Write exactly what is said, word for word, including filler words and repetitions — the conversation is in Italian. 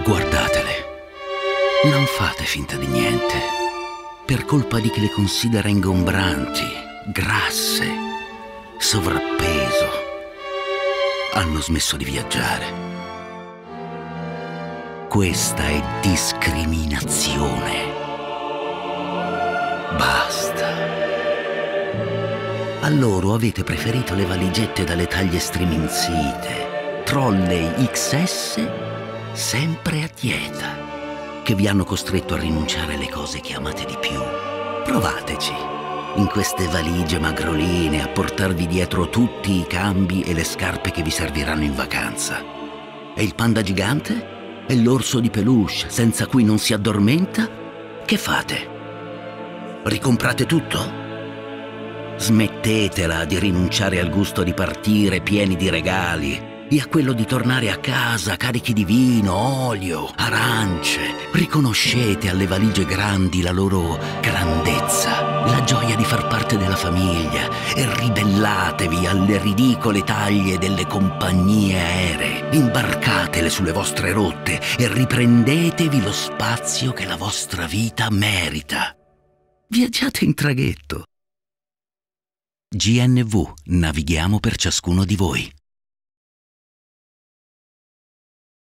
Guardatele. Non fate finta di niente. Per colpa di chi le considera ingombranti, grasse, sovrappeso, hanno smesso di viaggiare. Questa è discriminazione. Basta. A loro avete preferito le valigette dalle taglie striminzite, trolley X S sempre a dieta, che vi hanno costretto a rinunciare alle cose che amate di più. Provateci, in queste valigie magroline, a portarvi dietro tutti i cambi e le scarpe che vi serviranno in vacanza. E il panda gigante? E l'orso di peluche, senza cui non si addormenta? Che fate? Ricomprate tutto? Smettetela di rinunciare al gusto di partire pieni di regali e a quello di tornare a casa carichi di vino, olio, arance. Riconoscete alle valigie grandi la loro grandezza, la gioia di far parte della famiglia e ribellatevi alle ridicole taglie delle compagnie aeree. Imbarcatele sulle vostre rotte e riprendetevi lo spazio che la vostra vita merita. Viaggiate in traghetto. G N V, navighiamo per ciascuno di voi.